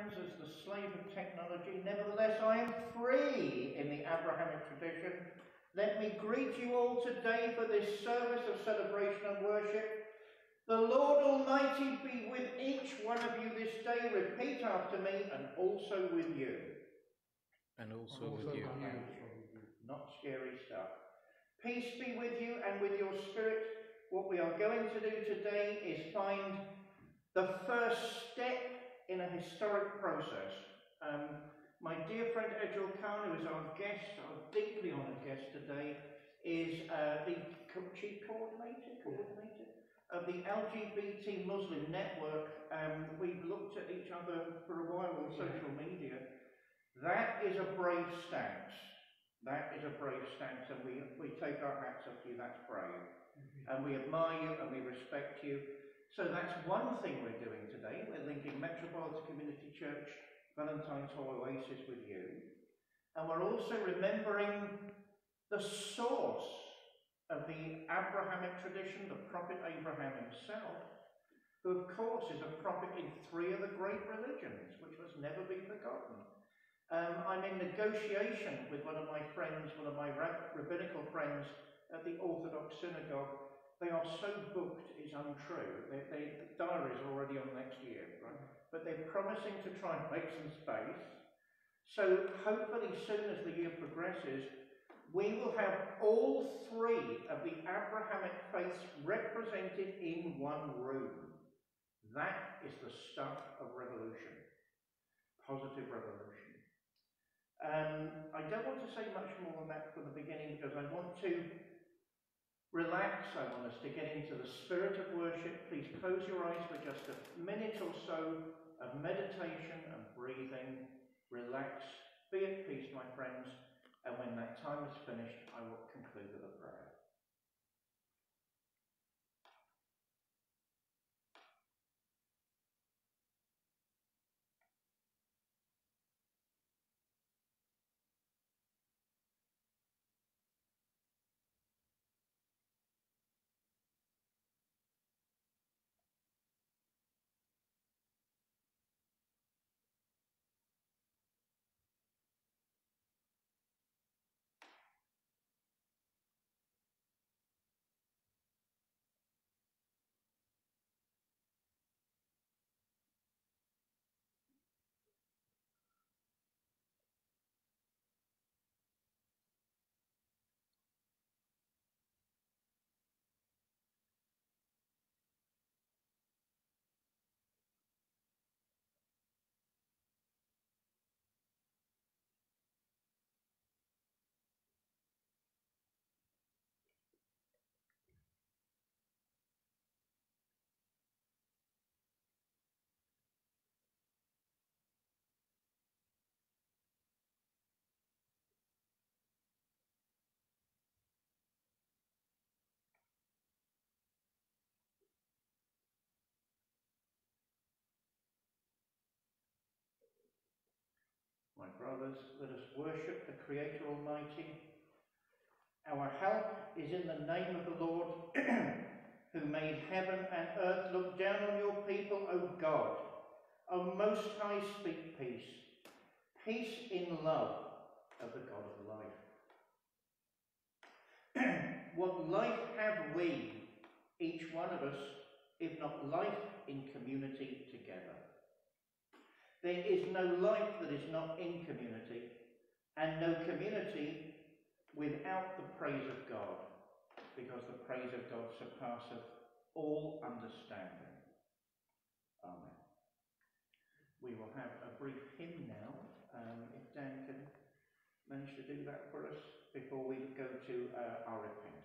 friends, as the slave of technology. Nevertheless, I am free in the Abrahamic tradition. Let me greet you all today for this service of celebration and worship. The Lord Almighty be with each one of you this day. Repeat after me, and also with you. And also with you. Not scary stuff. Peace be with you and with your spirit. What we are going to do today is find the first step in a historic process. My dear friend Edgel Khan, who is our guest, our deeply honoured guest today, is the chief coordinator of the LGBT Muslim network. We've looked at each other for a while on social media. That is a brave stance. That is a brave stance, and we take our hats off to you. That's brave. And we admire you and we respect you. So that's one thing we're doing today. We're linking Metropolitan Community Church, Valentine's Oasis with you. And we're also remembering the source of the Abrahamic tradition, the prophet Abraham himself, who of course is a prophet in 3 of the great religions, which must never be forgotten. I'm in negotiation with one of my friends, one of my rabbinical friends at the Orthodox synagogue. They are so booked, it's untrue. The diaries are already on next year, right? But they're promising to try and make some space. So hopefully soon as the year progresses, we will have all 3 of the Abrahamic faiths represented in one room. That is the stuff of revolution. Positive revolution. I don't want to say much more on that from the beginning because I want to relax. I want us to get into the spirit of worship. Please close your eyes for just a minute or so of meditation and breathing. Relax. Be at peace, my friends. And when that time is finished, I will conclude with a prayer. My brothers, let us worship the Creator Almighty. Our help is in the name of the Lord, who made heaven and earth. Look down on your people, O God. O Most High, speak peace. Peace in love of the God of life. What life have we, each one of us, if not life in community together? There is no life that is not in community, and no community without the praise of God, because the praise of God surpasseth all understanding. Amen. We will have a brief hymn now, if Dan can manage to do that for us, before we go to our repentance.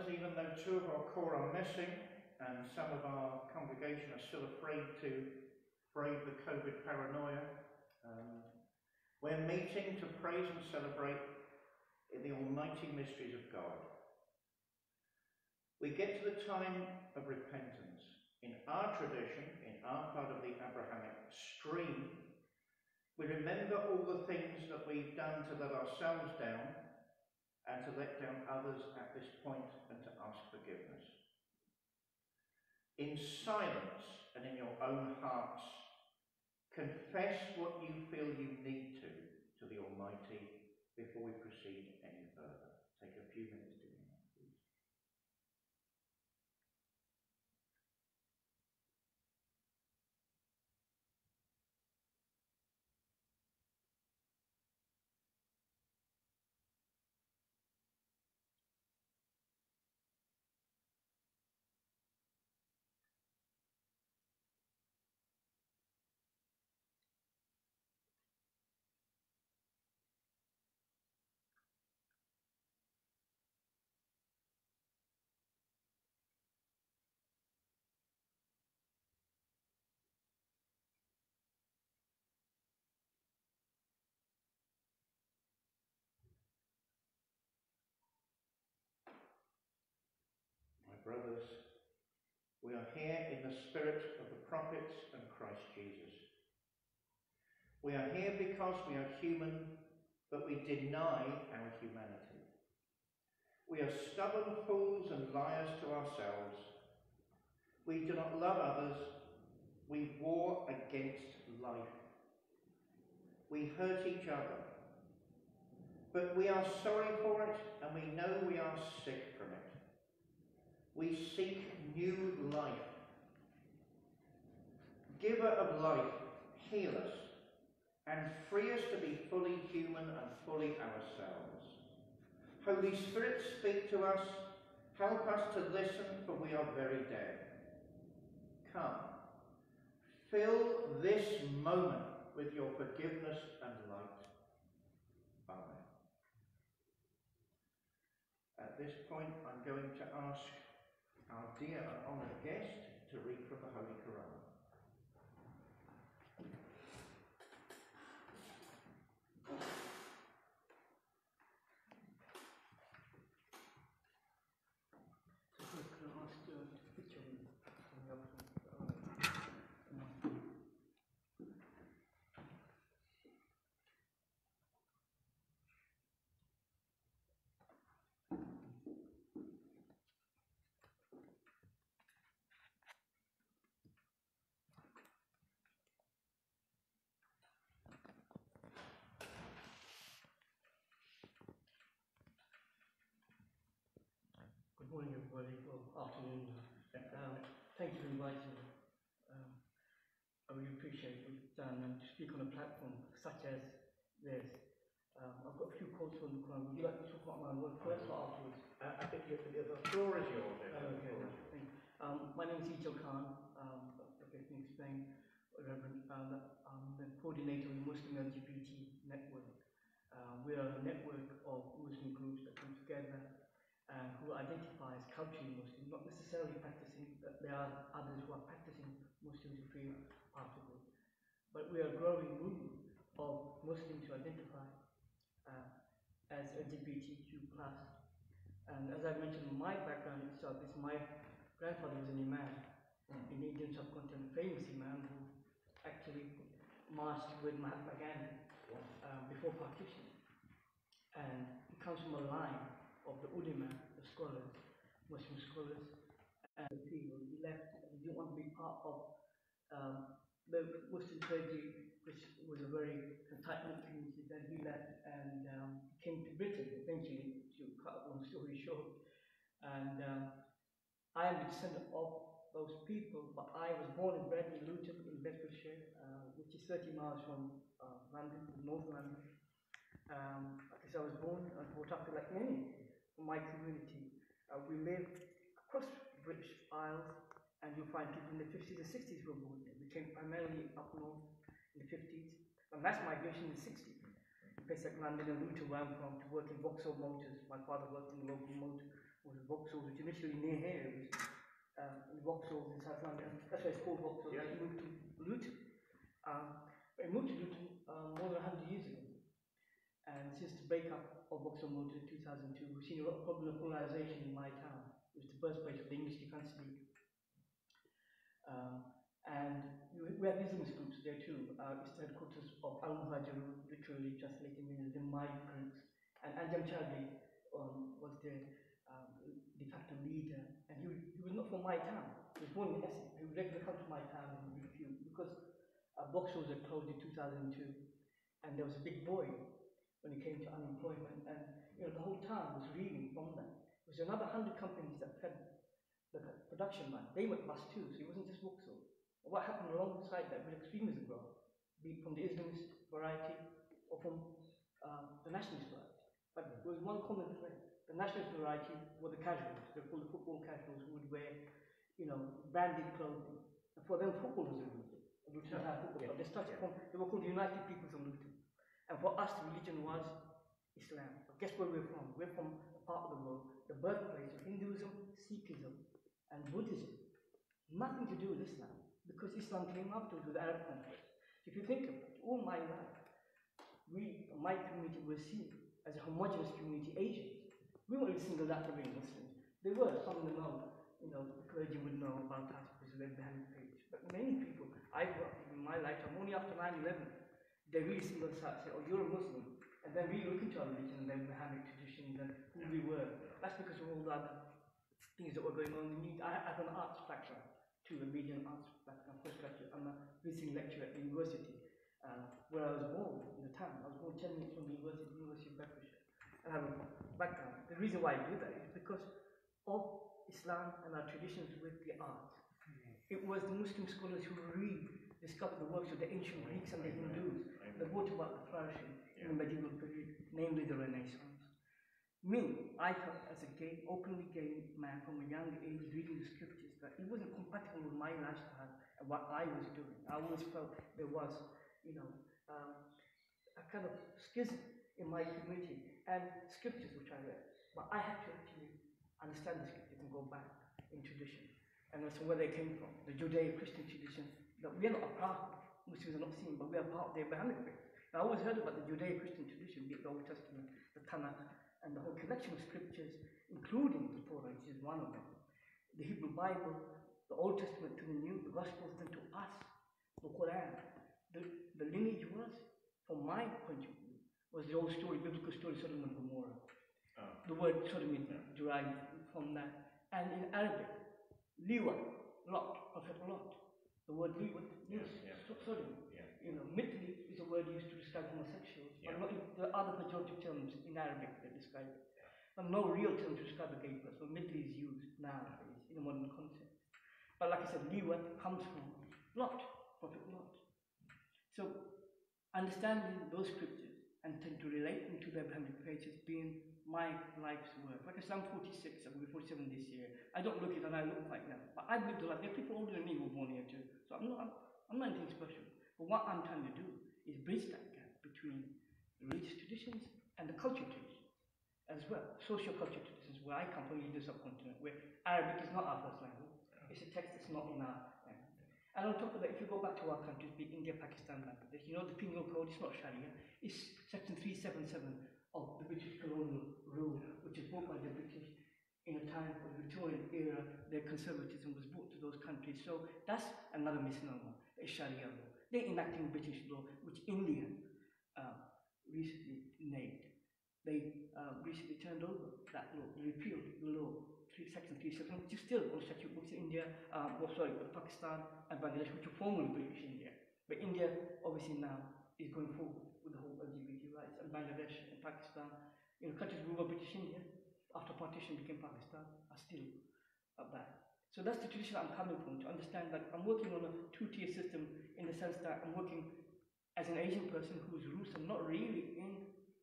even though two of our core are missing and some of our congregation are still afraid to brave the COVID paranoia, we're meeting to praise and celebrate in the almighty mysteries of God. We get to the time of repentance. In our tradition, in our part of the Abrahamic stream, we remember all the things that we've done to let ourselves down and to let down others at this point and to ask forgiveness. In silence and in your own hearts, confess what you feel you need to the Almighty before we proceed any further. Take a few minutes doing that, please. Brothers, we are here in the spirit of the prophets and Christ Jesus. We are here because we are human, but we deny our humanity. We are stubborn fools and liars to ourselves. We do not love others. We war against life. We hurt each other. But we are sorry for it, and we know we are sick from it. We seek new life. Giver of life, heal us and free us to be fully human and fully ourselves. Holy Spirit, speak to us. Help us to listen, for we are very dead. Come, fill this moment with your forgiveness and light. Amen. At this point, I'm going to ask our dear and honoured guest to read from the Holy Quran. Good morning, everybody. Well, afternoon. Thank you for inviting me. I really appreciate what you've done and to speak on a platform such as this. I've got a few quotes from the Quran. Would you like to talk about my work first or afterwards? The floor is yours. Okay, thank you. My name is Ijal Khan. Let me explain, Reverend. I'm the coordinator of the Muslim LGBT network. We are a network of Muslim groups that come together who identify as culturally Muslim, not necessarily practicing, but there are others who are practicing Muslims who feel part of it. But we are a growing movement of Muslims who identify as LGBTQ+. And as I mentioned, my background itself is my grandfather was an imam in the Indian subcontinent, famous imam who actually marched with Mahatma Gandhi before partition. And he comes from a line of the ulama, the scholars, Muslim scholars, and the people. He left, he didn't want to be part of the Muslim clergy, which was a very tight-knit community. Then he left and came to Britain eventually, to cut a long story short. And I am a descendant of those people, but I was born and bred in Luton in Bedfordshire, which is 30 miles from London, North London. Because I was born and brought up like many from my community. We live across the British Isles, and you'll find people in the 50s and 60s were born there. We came primarily up north in the 50s, and mass migration in the 60s. In places like London and Luton, where I'm from, to work in Vauxhall Motors. My father worked in the local was Vauxhall, which initially near here was in Vauxhall in South London. That's why it's called Vauxhall. Yeah. It moved to Luton. But it moved to Luton more than 100 years ago. And since the breakup of Vauxhall Motor in 2002, we've seen a lot of polarisation in my town. It was the birthplace of the English Defence League. And we have business groups there too. It's the headquarters of Al-Muhajirun, literally translating means the migrants. And Anjam Chowdhury was the de facto leader. And he was not from my town. He was born in Essex. He would regularly come to my town and refuse because Vauxhall was closed in 2002. And there was a big void when it came to unemployment. And the whole town was reeling from that. There was another 100 companies that fed the production line. They went bust too, so it wasn't just Vauxhall. What happened alongside that with extremism growth, be it from the Islamist variety or from the nationalist variety. But there was one common thread. The nationalist variety were the casuals. They're called the football casuals who would wear, branded clothing. And for them, football was a religion. Luton had football. They started from, they were called the United Peoples of Luton. And for us, religion was Islam. But guess where we're from? We're from a part of the world, the birthplace of Hinduism, Sikhism, and Buddhism. Nothing to do with Islam, because Islam came afterwards with the Arab conquest. If you think of it, all my life, my community was seen as a homogeneous community, Asians. We weren't singled out for being Muslims. There were some of them the clergy would know about us because of their Abrahamic faith. But many people, I grew up in my lifetime, only after 9/11, they really singled us out and say, oh, you're a Muslim. And then we look into our religion and their Abrahamic traditions and who we were. That's because of all the other things that were going on. I have an arts background too, a media and arts background, postgraduate. I'm a visiting lecturer at the university where I was born, in the town. I was born 10 minutes from the University of Bedfordshire. And I have a background. The reason why I do that is because of Islam and our traditions with the arts. It was the Muslim scholars who rediscovered the works of the ancient Greeks and the Hindus that brought about the flourishing in the medieval period, namely the Renaissance. Me, I felt as a openly gay man from a young age reading the scriptures that it wasn't compatible with my lifestyle and what I was doing. I always felt there was, a kind of schism in my community and scriptures which I read. But I had to actually understand the scriptures and go back in tradition. And that's where they came from, the Judeo-Christian tradition that we are not a part of. Muslims are not seen, but we are part of the Abrahamic faith. I always heard about the Judeo-Christian tradition, be it the Old Testament, the Tanakh, and the whole collection of scriptures, including the Torah, which is one of them. The Hebrew Bible, the Old Testament to the New, the Gospels then to us, the Quran. The lineage was, from my point of view, was the old story, biblical story, Sodom and Gomorrah. The word Sodom is derived from that. And in Arabic, Liwat, Lot, Prophet Lot. The word Liwat means Sodom. Mitli is a word used to describe homosexuals, but there are other pejorative terms in Arabic that describe it. But no real term to describe a gay person. Mitli is used nowadays in a modern context. But like I said, Liwat comes from Lot, Prophet Lot. So understanding those scriptures and to relate them to the Abrahamic faith has been my life's work. Like I said, I'm 46, I'm going to be 47 this year. I don't look it and I look like that. But I've lived a life. There are people older than me who were born here too. So I'm not anything special. But what I'm trying to do is bridge that gap between the religious traditions and the cultural traditions as well. Socio-cultural traditions, where I come from, in the subcontinent, where Arabic is not our first language. It's a text that's not in our language. And on top of that, if you go back to our countries, be it India, Pakistan, Bangladesh, the penal code, it's not Sharia, it's section 377 of the British colonial rule, which was brought by the British in a time of the Victorian era. Their conservatism was brought to those countries. So that's another misnomer, it's Sharia law. They're enacting British law, which India recently named. They recently turned over that law, repealed the law, section 377, which is still on statute books in India, Pakistan and Bangladesh, which were formerly British India. But India, obviously now, is going forward with the whole LGBT rights, and Bangladesh and Pakistan, countries who were British India, after partition became Pakistan, are still back. So that's the tradition I'm coming from, to understand that I'm working on a two-tier system in the sense that I'm working as an Asian person whose roots are not really in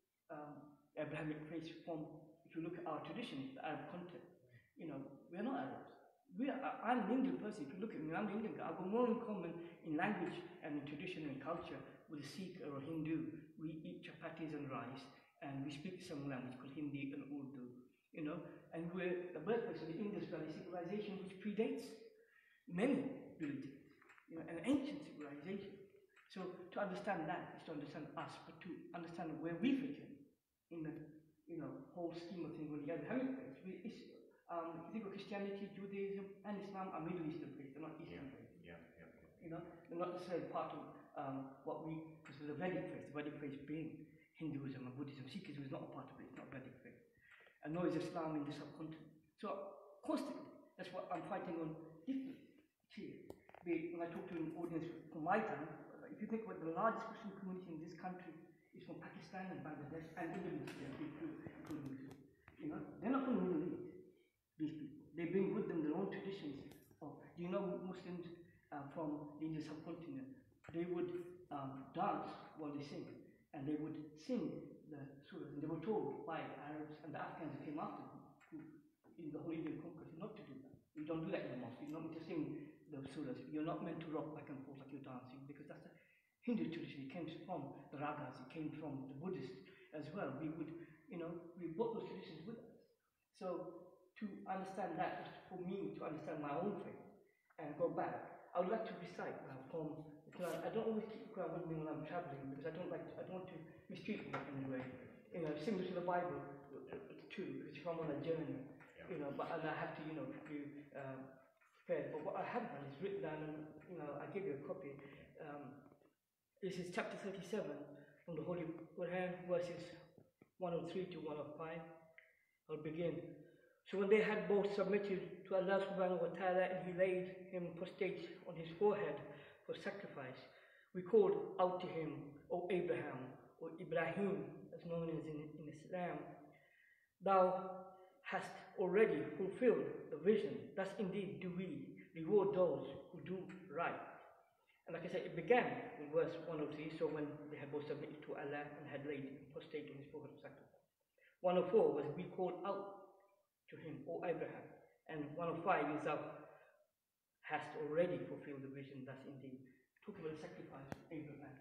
Abrahamic faith from, if you look at our tradition, the Arab context. We're not Arabs. I'm an Indian person. If you look at me, I'm an Indian guy. I've got more in common in language and in tradition and culture with a Sikh or a Hindu. We eat chapatis and rice, and we speak some language called Hindi and Urdu. and we're the birthplace of the Indus Valley civilization, which predates many religions, an ancient civilization. So to understand that is to understand us, but to understand where we fit in the whole scheme of things. When the other hemispheres, if you think of Christianity, Judaism, and Islam are Middle Eastern faiths, they're not Eastern faiths. They're not necessarily part of what we consider the Vedic faith. The Vedic faith being Hinduism and Buddhism. Sikhism is not a part of it, it's not Vedic faith. And nor is Islam in the subcontinent. So constantly, that's what I'm fighting on different here. When I talk to an audience from my time, if you think about the largest Christian community in this country is from Pakistan and Bangladesh and Indonesia, including they're not from the Middle East, these people. They bring with them their own traditions. Do you know Muslims from the Indian subcontinent, they would dance while they sing, and they would sing the surahs, and they were told by Arabs and the Afghans who came after them, who in the whole Indian conquest, not to do that. You don't do that in the mosque. You're not meant to sing the surahs. You're not meant to rock back and forth like you're dancing, because that's the Hindu tradition. It came from the ragas. It came from the Buddhists as well. We would, we brought those traditions with us. So to understand that, for me to understand my own faith and go back, I would like to recite from the Quran. I don't always keep the Quran with me when I'm traveling, because I don't want to mistreat them in any way. Similar to the Bible too, because if I'm on a journey, and I have to, be prepared. But what I have done is written down, and I give you a copy. This is chapter 37 from the Holy Quran, verses 103 to 105. I'll begin. So when they had both submitted to Allah subhanahu wa ta'ala, and he laid him prostrate on his forehead for sacrifice, we called out to him, O Abraham, or Ibrahim, as known as in Islam, thou hast already fulfilled the vision. Thus indeed do we reward those who do right. And like I said, it began in verse 103, so when they had both submitted to Allah and had laid him prostrate on his forehead for sacrifice. 104 was we called out to him, O Abraham. And 105 is thou hast already fulfilled the vision. Thus indeed. Talk about the sacrifice of Abraham.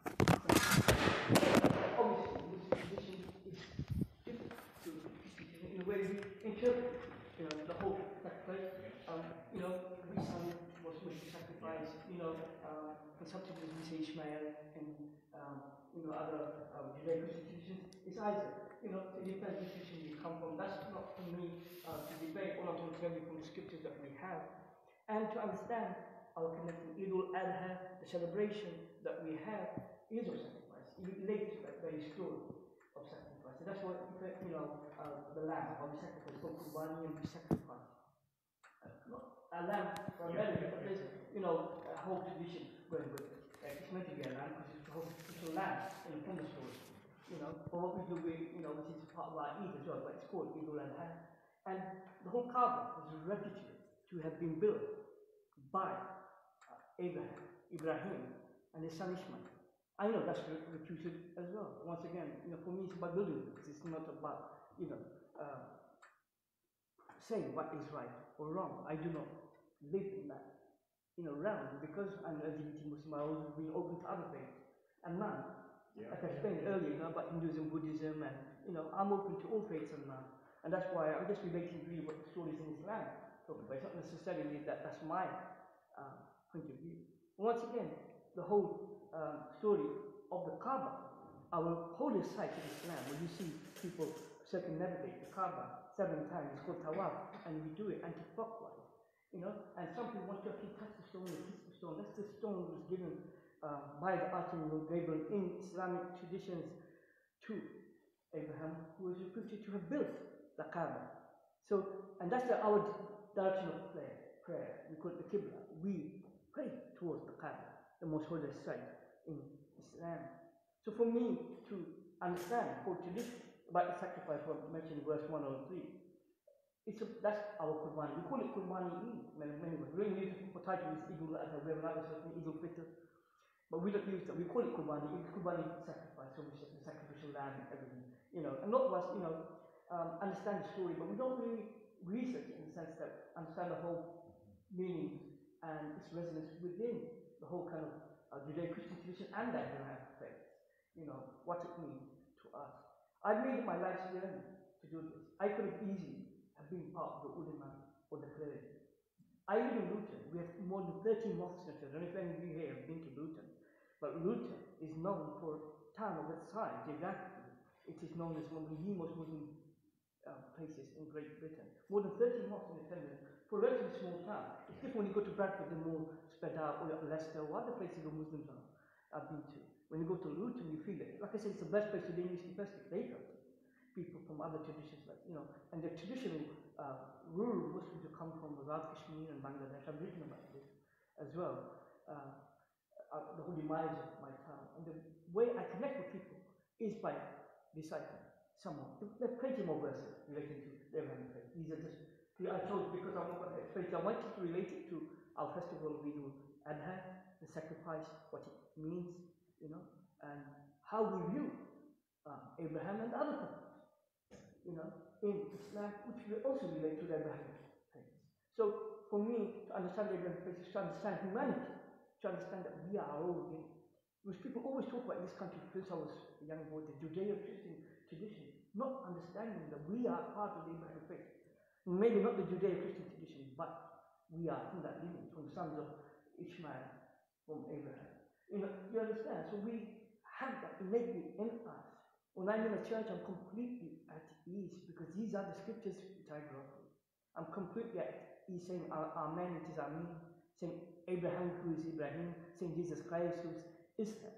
Obviously, this position is different to in the way we interpret the whole sacrifice. Which son was meant to sacrifice, for subsequently we say Ishmael and other Judaic institutions, it's Isaac. It depends which tradition you come from. That's not for me to debate. All I'm trying to tell you from the scriptures that we have, and to understand our connection. Eid al-Adha, the celebration that we have, is of sacrifice. It relates to that very story of sacrifice. And that's what the lamb, or we sacrifice, called Qurbani, and we sacrifice. A lamb primarily, but there's a whole tradition going with it. It's meant to be a lamb because it's a lamb in the Quran story. Or what we do, which is part of our Eid as well, but it's called Eid al-Adha. And the whole Kaaba is reputed to have been built by Ibrahim, and his son Ishmael. I know that's reputed as well. Once again, for me it's about building this. It's not about, saying what is right or wrong. I do not live in that, realm, because I'm an LGBT Muslim. I always been open to other faiths, and none. Like I explained earlier, about Hinduism, Buddhism, and I'm open to all faiths and none. And that's why I'm just relating really what the stories in Islam talk about. It's not necessarily that's my point of view. Once again, the whole story of the Kaaba, our holiest site in Islam, where you see people circumnavigate the Kaaba 7 times, it's called Tawaf, and we do it anti-clockwise. And some people want to actually touch the stone and kiss the stone. That's the stone that was given by the Archangel Gabriel in Islamic traditions to Abraham, who was reputed to have built the Kaaba. So, and that's our direction of prayer. We call it the Qibla. We pray towards the Kaaba, the most holy site in Islam. So for me to understand whole tradition about the sacrifice, what mentioned in verse 103, that's our Qurbani. We call it Qurbani Eid. Many ways. We don't use it for title is Eid al-Adha, we have another certain Eid al-Fitr. But we don't use that. We call it Qurbani. It's Qurbani sacrifice, so it's the sacrificial lamb and everything. And a lot of us, understand the story, but we don't really research it in the sense that understand the whole meaning and its resonance within the whole kind of Judeo-Christian tradition and that Abrahamic faith. What it means to us. I've made my life's journey to do this. I could have easily have been part of the ulama or the cleric. I live in Luton. We have more than 30 mosques in Luton. I don't know if any of you here have been to Luton. But Luton is known for a town of its size geographically. It is known as one of the most Muslim places in Great Britain. More than 30 mosques in attendance for a relatively small town. It's different when you go to Bradford, they're more spread out, or Leicester, or other places where Muslims are. I've been to. When you go to Luton, you feel it. Like I said, it's the best place to be English festival. They felt it. People from other traditions, like, you know, and the traditional rural Muslims who come from Azad Kashmir and Bangladesh. I've written about this as well. The holy miles of my town. And the way I connect with people is by reciting someone. There are plenty more verses relating to the Abrahamic faith. These are just, I chose because I wanted to relate it to our festival of Eid al-Adha, the sacrifice, what it means, you know, and how we view Abraham and other prophets, you know, in Islam, which will also relate to the Abrahamic faith. So, for me, to understand the Abrahamic faith is to understand humanity, to understand that we are all in. Because people always talk about in this country, since I was a young boy, the Judeo-Christian tradition, not understanding that we are part of the Abrahamic faith. Maybe not the Judeo-Christian tradition, but we are from that lineage, from the sons of Ishmael, from Abraham. You know, you understand? So we have that innately in us. When I'm in a church, I'm completely at ease because these are the scriptures which I grew up with. I'm completely at ease saying Amen, which is Amen, saying Abraham, who is Ibrahim, saying Jesus Christ, who is Islam,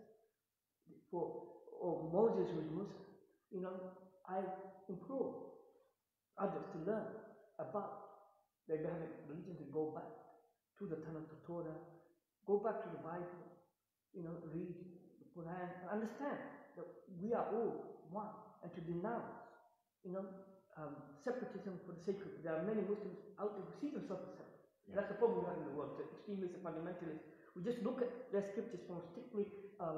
or Moses, who is Musa. You know, I implore others to learn about the Abrahamic religion, to go back to the Tanakh, to Torah, go back to the Bible, you know, read the Quran, and understand that we are all one, and to denounce, you know, separatism for the sake of it. There are many Muslims out there who see themselves as separate. Yeah. That's the problem we have in the world. The extremists and fundamentalists, we just look at their scriptures from a strictly,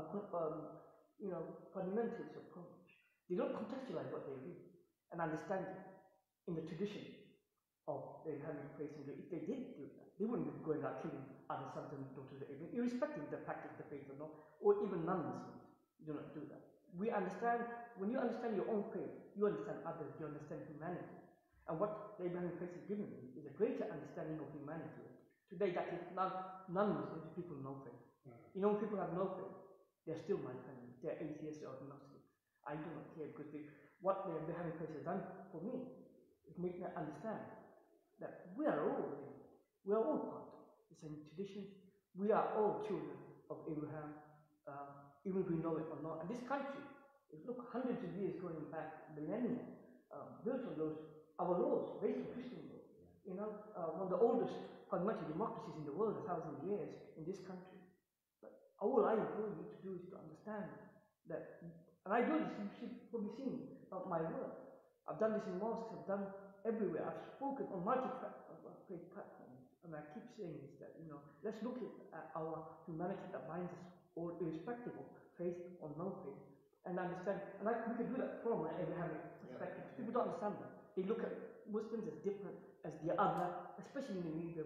you know, fundamentalist approach. They don't contextualize what they read and understand it in the tradition of the Abrahamic faith. And if they did do that, they wouldn't be going out killing other sons and daughters of Abraham, irrespective of the practice of the faith or not, or even non-Muslims do not do that. We understand, when you understand your own faith, you understand others, you understand humanity. And what the Abrahamic faith has given me is a greater understanding of humanity. Today, that is non-Muslims, people no faith. You know, when people have no faith, they're still my family. They're atheists or agnostics. I do not care because what the Abrahamic faith has done for me is make me understand that we are all part of the same tradition. We are all children of Abraham, even if we know it or not. And this country, look, hundreds of years going back, millennia, built on those, our laws, based on Christian law. You know, one of the oldest parliamentary democracies in the world, 1,000 years in this country. But all I implore you to do is to understand that, and I do this, you should probably see my work. I've done this in mosques, I've done everywhere. I've spoken on multi-faith platforms, and I keep saying this, that, you know, let's look at our humanity that binds us all, irrespective of faith or no faith, and understand. And we can do that from an Abrahamic perspective. Yeah. People don't understand that. They look at Muslims as different as the other, especially in the media.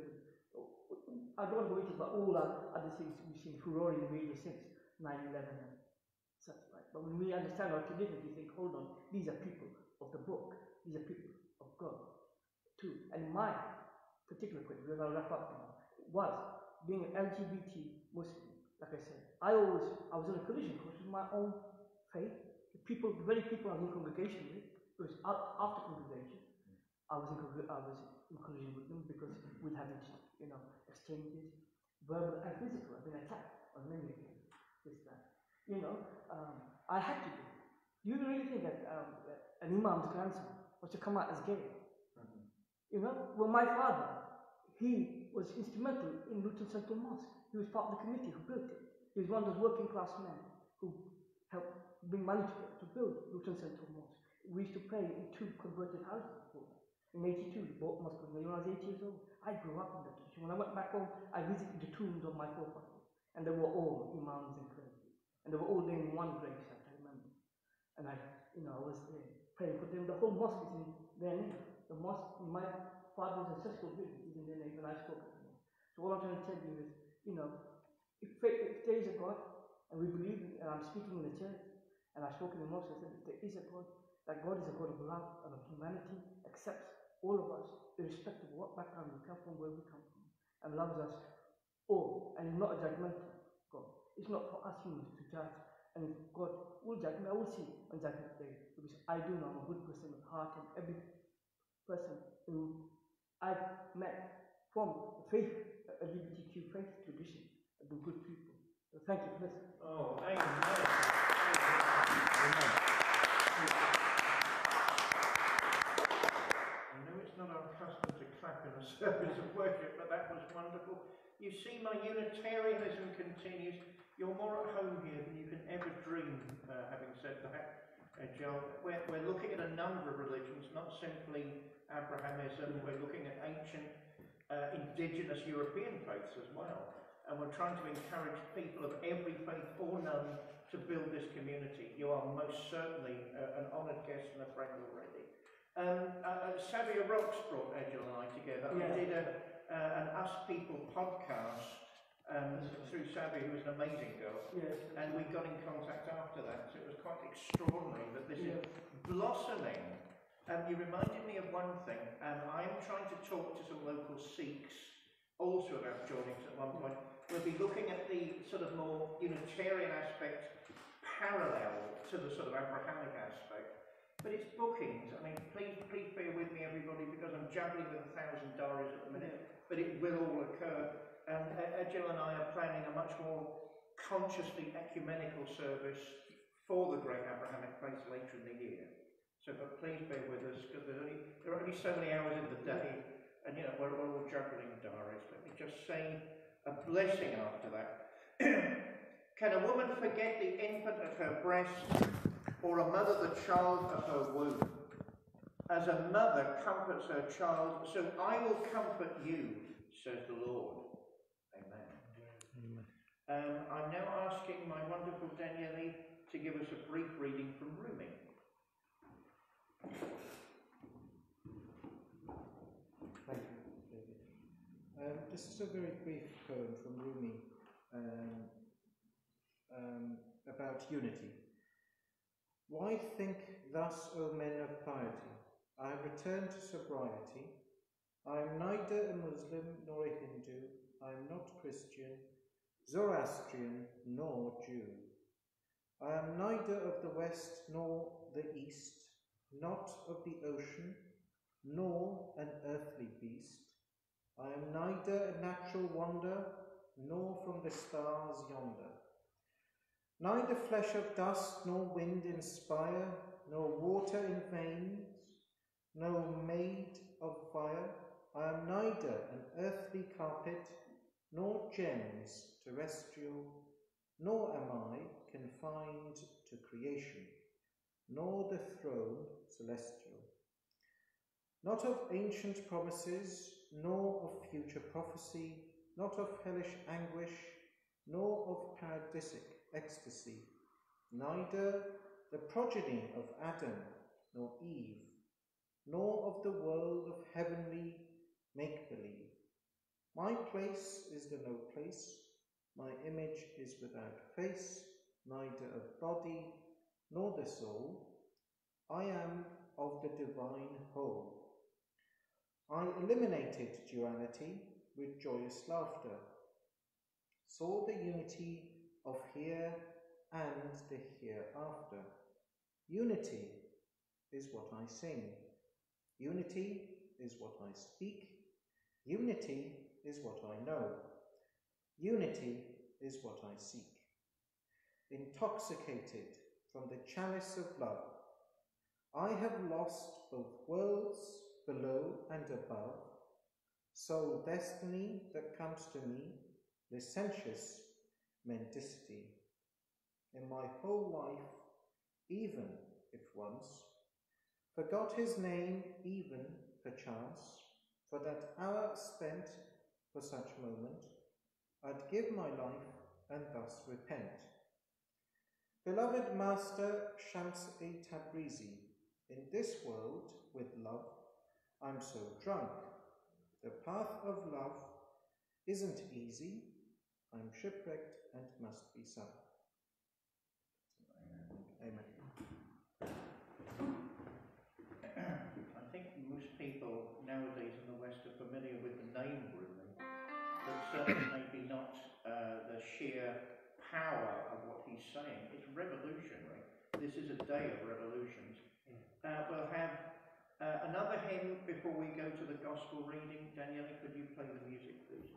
I don't want to go into all other things we've seen furore in the media since 9/11 and such, right? But when we understand our tradition, we think, hold on, these are people of the book, these are people of God, too. And my particular point, because I'll wrap up now, was being an LGBT Muslim. Like I said, I was in a collision course with my own faith. The very people I was in congregation with, it was after congregation, I was in collision with them because we'd have exchanges, verbal and physical. I've been attacked on many occasions. This, that. You know, I had to do it. Do you really think that an imam's grandson was to come out as gay? Mm-hmm. You know, well, my father, he was instrumental in Luton Central Mosque. He was part of the committee who built it. He was one of those working class men who helped bring money together to build Luton Central Mosque. We used to pray in 2 converted houses for that. In 82, we bought mosque when I was 8 years old. I grew up in that tradition. When I went back home, I visited the tombs of my forefathers. And they were all imams and clergy. And they were all there in one grave site, I remember. And I was there praying for them. The whole mosque is in their name. The mosque in my father's ancestral village is in their name, and I spoke to them. So all I'm trying to tell you is, if there is a God, and we believe, and I'm speaking in the church, and I've spoken in mosques, I said, if there is a God, that God is a God of love and of humanity, accepts all of us, irrespective of what background we come from, where we come from, and loves us all, and is not a judgmental God. It's not for us humans to judge, and if God will judge me, I will see on Judgment Day, because I do know I'm a good person at heart, and every person who I've met from the faith, LGBTQ faith tradition, have been good people. So thank you for listening. Oh, amen. Amen. I know it's not our custom to clap in a service of worship, but that was wonderful. You see, my Unitarianism continues. You're more at home here than you can ever dream, having said that, Joel. We're looking at a number of religions, not simply Abrahamism. We're looking at ancient indigenous European faiths as well. And we're trying to encourage people of every faith or none to build this community. You are most certainly an honoured guest and a friend already. Savia Rocks brought Edgel and I together. Yeah. I did an Us People podcast through Savia, who was an amazing girl. Yes. And we got in contact after that, so it was quite extraordinary that this is blossoming. You reminded me of one thing. I'm trying to talk to some local Sikhs also about joining us at one point. We'll be looking at the sort of more Unitarian aspect parallel to the sort of Abrahamic aspect. But it's bookings. I mean, please bear with me, everybody, because I'm juggling with 1,000 diaries at the minute, but it will all occur. And Jill and I are planning a much more consciously ecumenical service for the great Abrahamic faith later in the year. So, but please bear with us, because there are only so many hours in the day, and you know, we're all juggling diaries. Let me just say a blessing after that. Can a woman forget the infant at her breast, or a mother the child of her womb? As a mother comforts her child, so I will comfort you, says the Lord. Amen. Amen. I'm now asking my wonderful Daniele to give us a brief reading from Rumi. Thank you, David. This is a very brief poem from Rumi about unity. Why think thus, O men of piety? I have returned to sobriety. I am neither a Muslim nor a Hindu. I am not Christian, Zoroastrian, nor Jew. I am neither of the West nor the East, not of the ocean, nor an earthly beast. I am neither a natural wonder, nor from the stars yonder. Neither flesh of dust, nor wind inspire, nor water in veins, nor made of fire. I am neither an earthly carpet, nor gems terrestrial, nor am I confined to creation, nor the throne celestial. Not of ancient promises, nor of future prophecy, not of hellish anguish, nor of paradisic ecstasy, neither the progeny of Adam nor Eve, nor of the world of heavenly make-believe. My place is the no place, my image is without face, neither of body nor the soul. I am of the divine whole. I eliminated duality with joyous laughter, saw the unity of here and the hereafter. Unity is what I sing. Unity is what I speak. Unity is what I know. Unity is what I seek. Intoxicated from the chalice of love, I have lost both worlds below and above, soul destiny that comes to me, licentious mendicity. In my whole life, even if once, forgot his name even perchance, for that hour spent for such moment, I'd give my life and thus repent. Beloved Master Shams-e-Tabrizi, in this world with love, I'm so drunk. The path of love isn't easy. I'm shipwrecked and must be sunk. Amen. Amen. nowadays in the West are familiar with the name Brunei, but certainly maybe not the sheer power of what he's saying. It's revolutionary. This is a day of revolutions. We'll have another hymn before we go to the gospel reading. Daniela, could you play the music, please?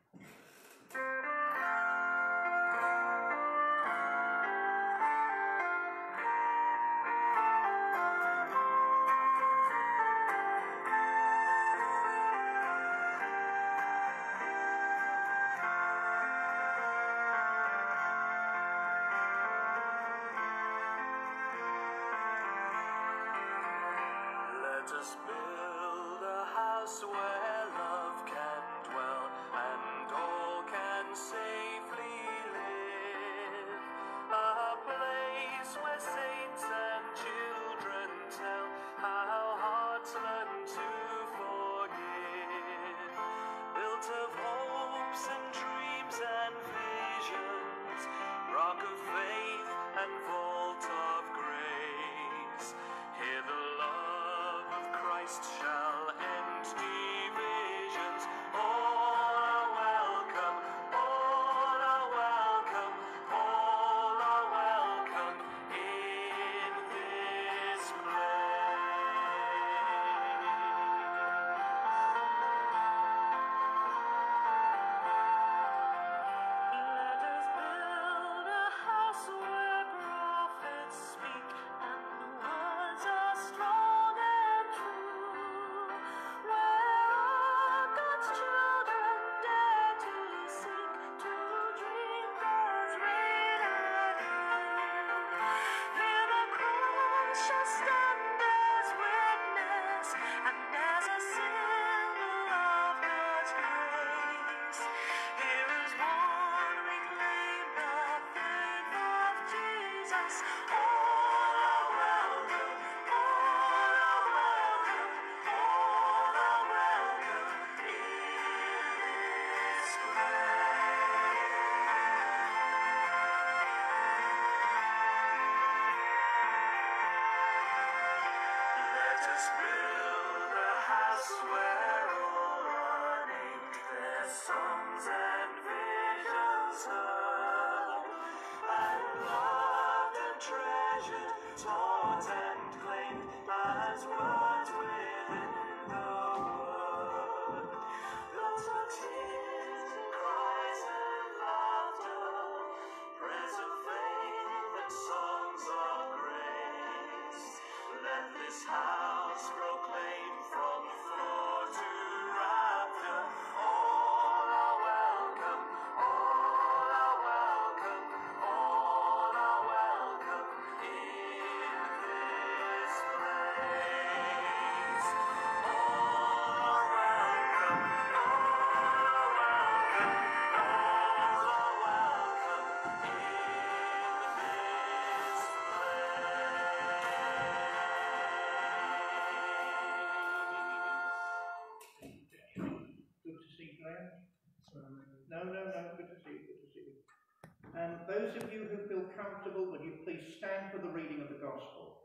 Those of you who feel comfortable, would you please stand for the reading of the Gospel?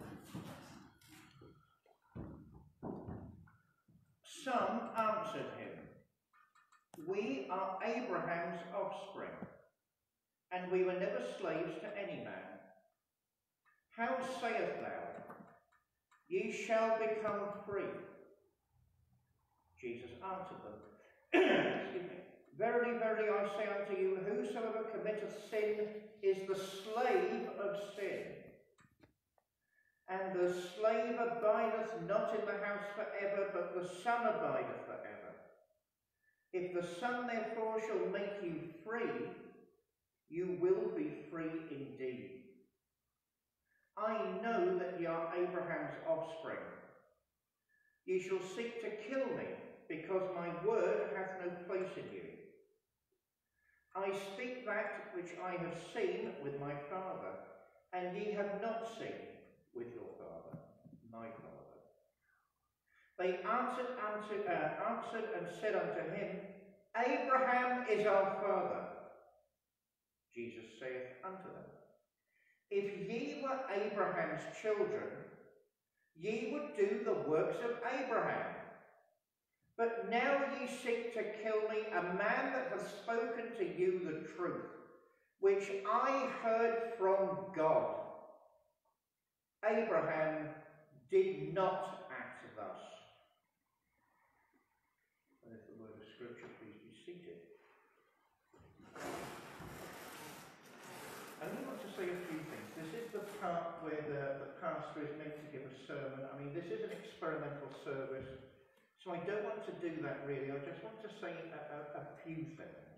Some answered him, "We are Abraham's offspring, and we were never slaves to any man. How sayest thou, ye shall become free?" Jesus answered them, excuse me, "Verily, verily, I say unto you, whosoever committeth sin is the slave of sin. And the slave abideth not in the house forever, but the Son abideth forever. If the Son therefore shall make you free, you will be free indeed. I know that ye are Abraham's offspring. Ye shall seek to kill me, because my word hath no place in you. I speak that which I have seen with my Father, and ye have not seen with your father, my Father." They answered and said unto him, "Abraham is our father." Jesus saith unto them, "If ye were Abraham's children, ye would do the works of Abraham. But now ye seek to kill me, a man that hath spoken to you the truth, which I heard from God. Abraham did not act thus. And if the word of Scripture, please be seated. I only want to say a few things. This is the part where the pastor is meant to give a sermon. I mean, this is an experimental service, so I don't want to do that really. I just want to say a few things.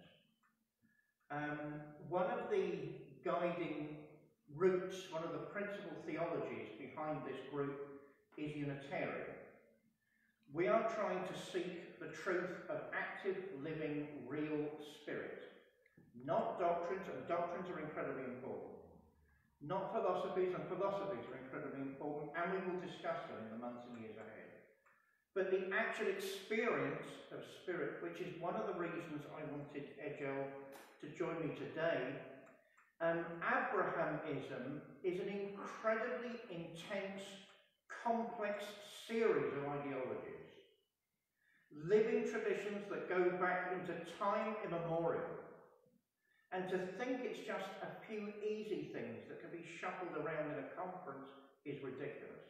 One of the guiding roots, one of the principal theologies behind this group is Unitarian. We are trying to seek the truth of active, living, real spirit. Not doctrines, and doctrines are incredibly important. Not philosophies, and philosophies are incredibly important, and we will discuss them in the months and years ahead. But the actual experience of spirit, which is one of the reasons I wanted Egel to join me today. Abrahamism is an incredibly intense, complex series of ideologies. Living traditions that go back into time immemorial. And to think it's just a few easy things that can be shuffled around in a conference is ridiculous.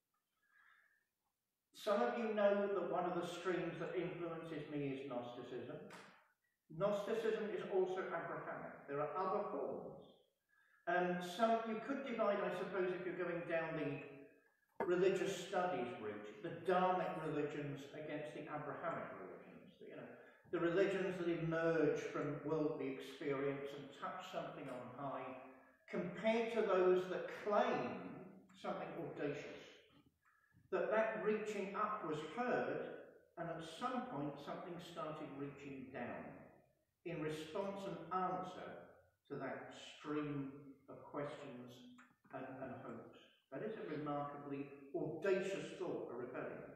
Some of you know that one of the streams that influences me is Gnosticism. Gnosticism is also Abrahamic. There are other forms. Some you could divide, I suppose, if you're going down the religious studies route, the Dharmic religions against the Abrahamic religions. The religions that emerge from worldly experience and touch something on high, compared to those that claim something audacious. That reaching up was heard, and at some point something started reaching down in response and answer to that stream of questions and hopes. That is a remarkably audacious thought, a rebellion.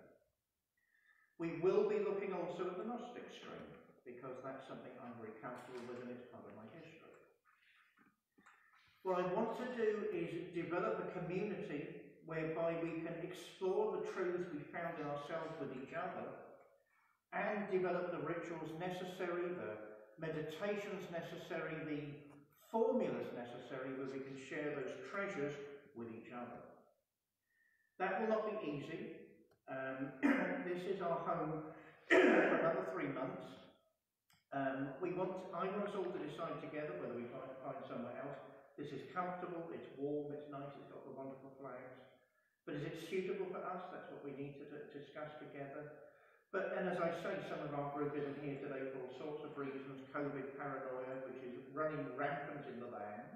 We will be looking also at the Gnostic stream, because that's something I'm very comfortable with and it's part of my history. What I want to do is develop a community whereby we can explore the truths we found in ourselves with each other and develop the rituals necessary, the meditations necessary, the formulas necessary where we can share those treasures with each other. That will not be easy. This is our home for another 3 months. I want us all to decide together whether we find somewhere else. This is comfortable, it's warm, it's nice, it's got the wonderful flags. But is it suitable for us? That's what we need to discuss together. And as I say, some of our group isn't here today for all sorts of reasons. COVID paranoia, which is running rampant in the land.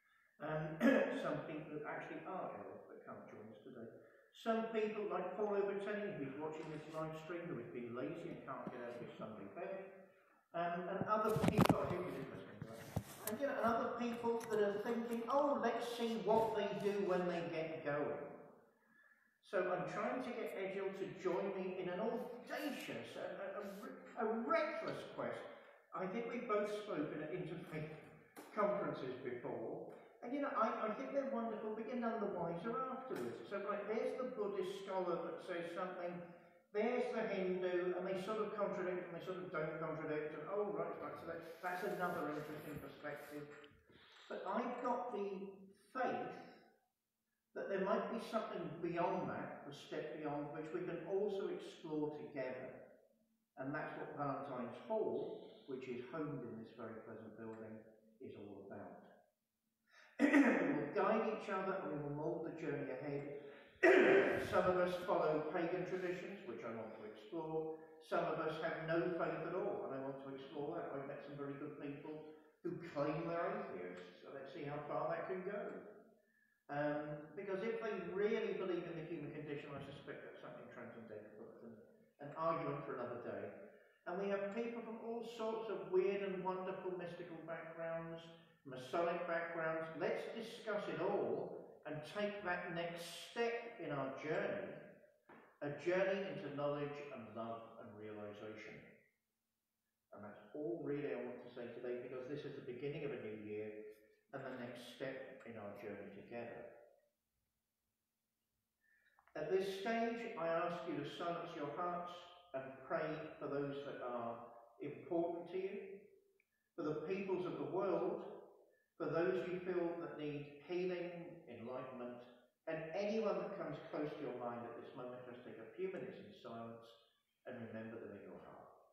Some people actually are ill that can't join us today. Some people, like Paul Overtony, who's watching this live stream, who has been lazy and can't get out of his Sunday bed. And other people, I hope you didn't listen to that. And other people that are thinking, oh, let's see what they do when they get going. So I'm trying to get Egel to join me in an audacious, a reckless quest. I think we've both spoken at interfaith conferences before. And I think they're wonderful. We get none the wiser afterwards. So there's the Buddhist scholar that says something, there's the Hindu, and they sort of contradict and they sort of don't contradict, and oh right, so that's another interesting perspective. But I've got the faith that there might be something beyond that, a step beyond, which we can also explore together. And that's what Valentine's Hall, which is homed in this very pleasant building, is all about. We will guide each other and we will mould the journey ahead. Some of us follow pagan traditions, which I want to explore. Some of us have no faith at all, and I want to explore that. I've met some very good people who claim they're atheists, so let's see how far that can go. Because if they really believe in the human condition, I suspect that's something transcendental, an argument for another day. And we have people from all sorts of weird and wonderful mystical backgrounds, Masonic backgrounds. Let's discuss it all and take that next step in our journey, a journey into knowledge and love and realization. And that's all really I want to say today, because this is the beginning of a new year and the next step in our journey together. At this stage, I ask you to silence your hearts and pray for those that are important to you, for the peoples of the world, for those you feel that need healing, enlightenment, and anyone that comes close to your mind at this moment, just take a few minutes in silence and remember them in your heart.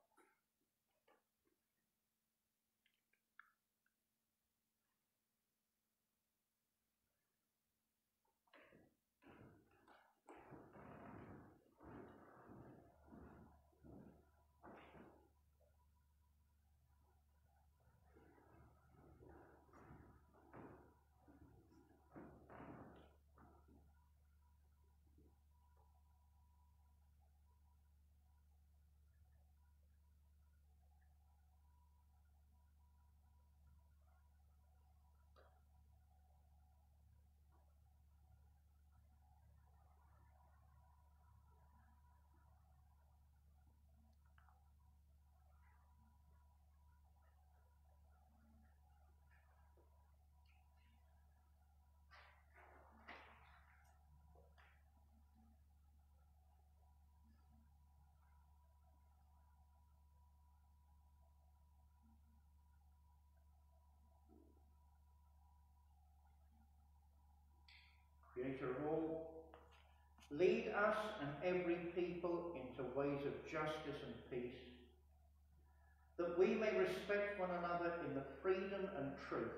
Creator of all, lead us and every people into ways of justice and peace, that we may respect one another in the freedom and truth.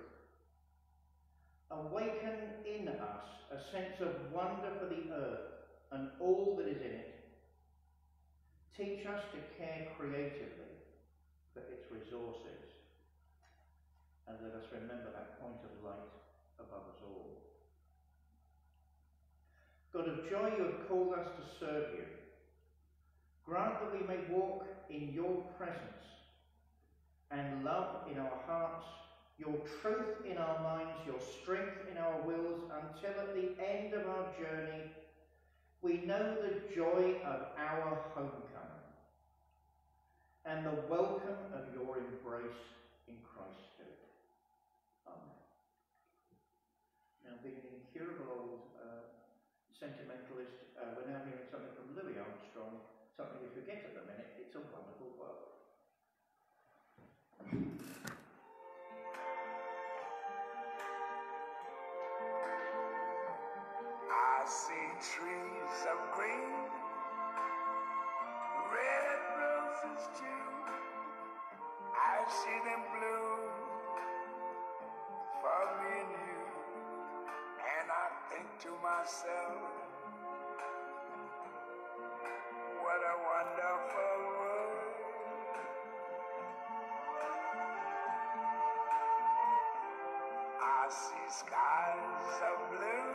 Awaken in us a sense of wonder for the earth and all that is in it. Teach us to care creatively for its resources, and let us remember that point of light above us all. God of joy, you have called us to serve you. Grant that we may walk in your presence and love in our hearts, your truth in our minds, your strength in our wills, until at the end of our journey we know the joy of our homecoming and the welcome of your embrace in Christ's Spirit. Amen. Now, being an incurable old sentimentalist, we're now hearing something from Louis Armstrong, something we forget at the minute. It's a Wonderful World. I see trees of green, red roses too. I see them bloom for me and you. And I think to myself, what a wonderful world. I see skies of blue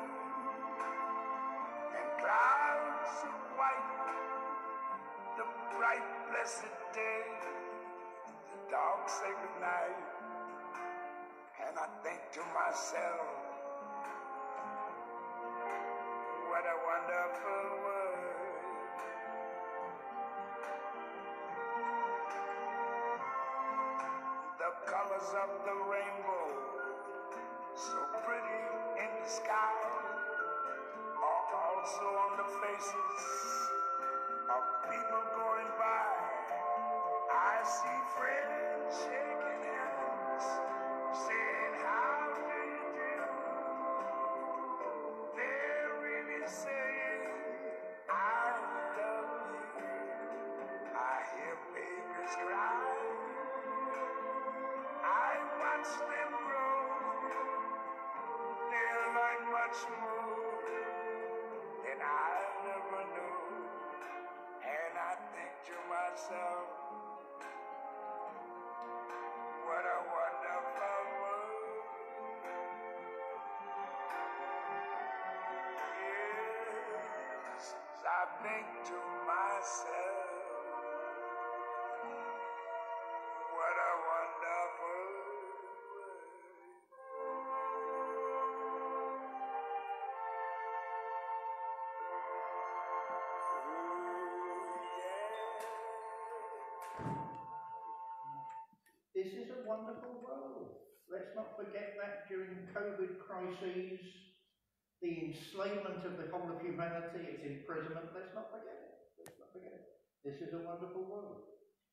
and clouds of white, the bright blessed day, the dark sacred night. And I think to myself, what a wonderful world. The colors of the rainbow, so pretty in the sky, are also on the faces of people going by. I see friends shaking hands, saying, how do you do? They're really saying, I love you. I hear babies cry, I watch them grow. They learn much more than I never knew. And I think to myself, what a wonderful world. Yes, I think to myself, what a wonderful world. This is a wonderful world. Let's not forget that during COVID crises, the enslavement of the whole of humanity, its imprisonment, let's not forget it. Let's not forget it. This is a wonderful world.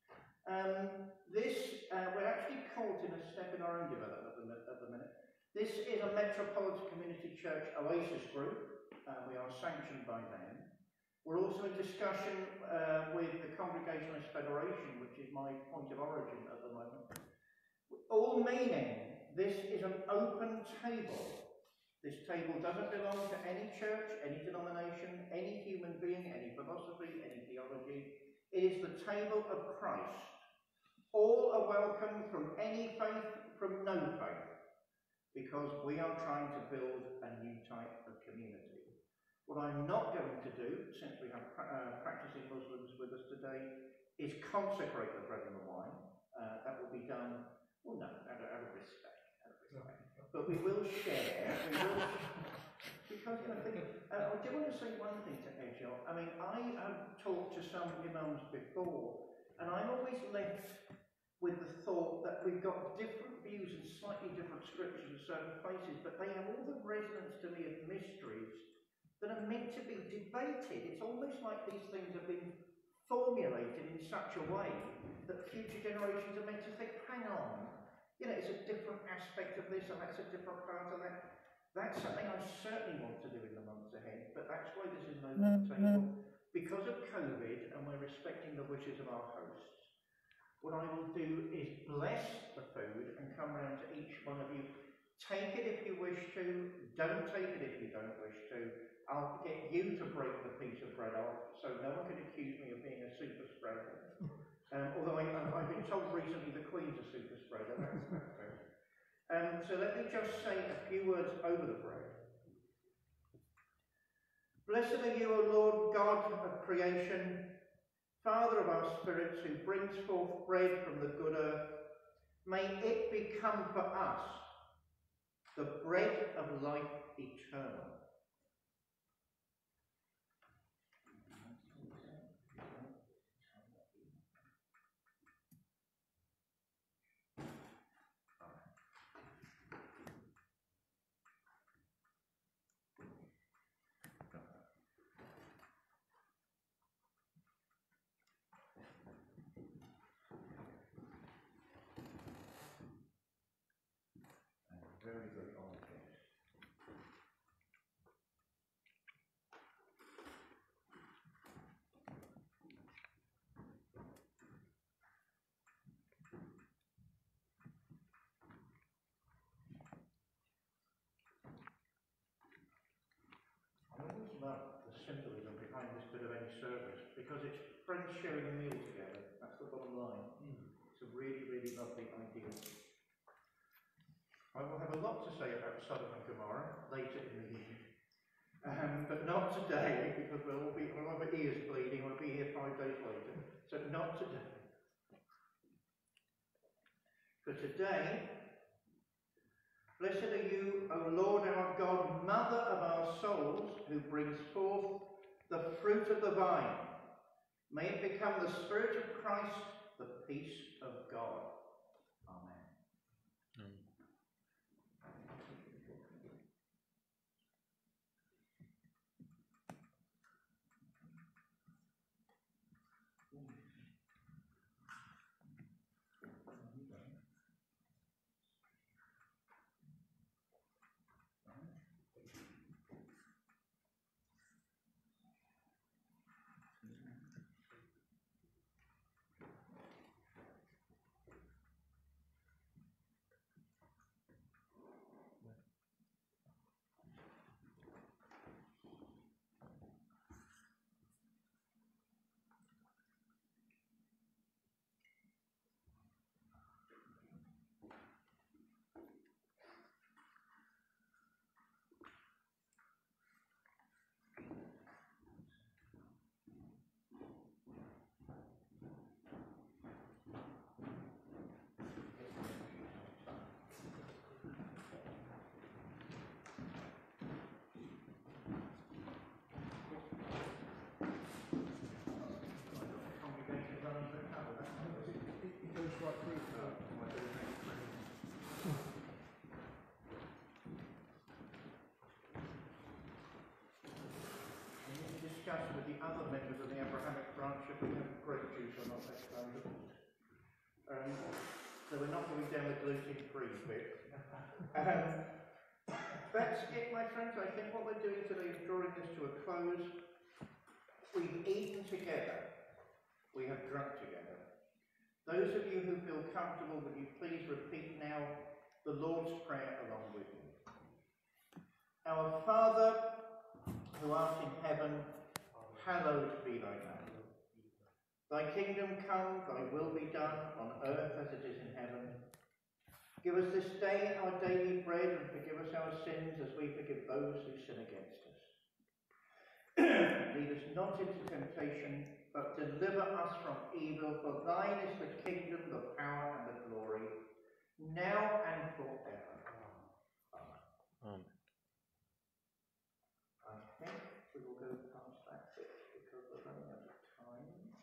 We're actually caught in a step in our own development at the minute. This is a Metropolitan Community Church Oasis group. We are sanctioned by them. We're also in discussion with the Congregationalist Federation, which is my point of origin at the moment. All meaning, this is an open table. This table doesn't belong to any church, any denomination, any human being, any philosophy, any theology. It is the table of Christ. All are welcome from any faith, from no faith, because we are trying to build a new type of community. What I'm not going to do, since we have practicing Muslims with us today, is consecrate the bread and the wine. That will be done, well, no, out of respect. But we will share, because I think, I do want to say one thing to Edgel. I mean, I have talked to some imams before, and I'm always left with the thought that we've got different views and slightly different scriptures in certain places, but they have all the resonance to me of mysteries that are meant to be debated. It's almost like these things have been formulated in such a way that future generations are meant to think, hang on, you know, it's a different aspect of this and that's a different part of that. That's something I certainly want to do in the months ahead, but that's why this is an open table. Because of COVID, and we're respecting the wishes of our hosts, what I will do is bless the food and come round to each one of you. Take it if you wish to, don't take it if you don't wish to. I'll get you to break the piece of bread off, so no one can accuse me of being a super spreader. Although I've been told recently the Queen's a super spreader, that's fair. So let me just say a few words over the bread. Blessed are you, O Lord, God of creation, Father of our spirits, who brings forth bread from the good earth. May it become for us the bread of life eternal. Very, very honoured guest. I always love the symbolism behind this bit of any service, because it's friends sharing a meal together. That's the bottom line. It's a really, really lovely idea. I will have a lot to say about Sodom and Gomorrah later in the evening, but not today, because we'll have our ears bleeding. We'll be here 5 days later, so not today. For today, blessed are you, O Lord our God, Mother of our souls, who brings forth the fruit of the vine. May it become the Spirit of Christ, the peace of God. Amen. With the other members of the Abrahamic branch of the so we're not going down the gluten-free bit. That's it, my friends. I think what we're doing today is drawing this to a close. We've eaten together. We have drunk together. Those of you who feel comfortable, would you please repeat now the Lord's Prayer along with me. Our Father, who art in heaven, hallowed be thy name. Thy kingdom come, thy will be done, on earth as it is in heaven. Give us this day our daily bread, and forgive us our sins as we forgive those who sin against us. Lead us not into temptation, but deliver us from evil. For thine is the kingdom, the power, and the glory, now and forever. Amen. I think we will go past that bit because we're running out of time.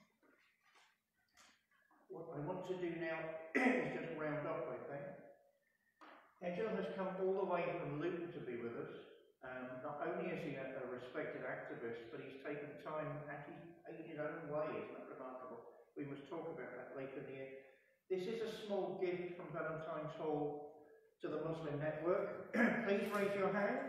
What I want to do now is just round off, I think. Angel has come all the way from Luton to be with us. Not only is he a respected activist, but he's taken time in his own way. Isn't that remarkable? We must talk about that later in the year. This is a small gift from Valentine's Hall to the Muslim Network. Please raise your hands.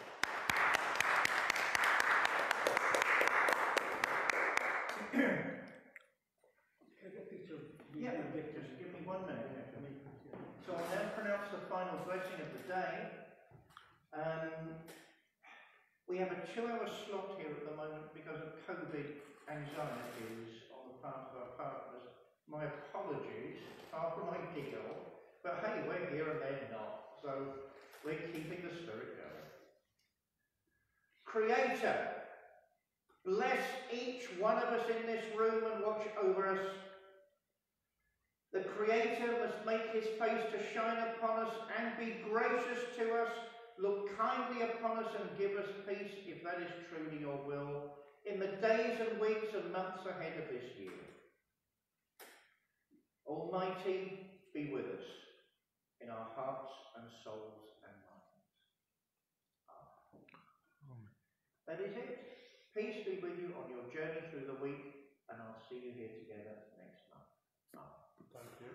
Yeah, just give me 1 minute. So I'll now pronounce the final blessing of the day. We have a 2-hour slot here at the moment because of COVID anxieties on the part of our partners. My apologies, far from ideal, but hey, we're here and they're not, so we're keeping the spirit going. Creator, bless each one of us in this room and watch over us. The Creator must make his face to shine upon us and be gracious to us. Look kindly upon us and give us peace, if that is truly your will, in the days and weeks and months ahead of this year. Almighty, be with us in our hearts and souls and minds. Amen. That is it. Peace be with you on your journey through the week, and I'll see you here together next month. Amen. Thank you.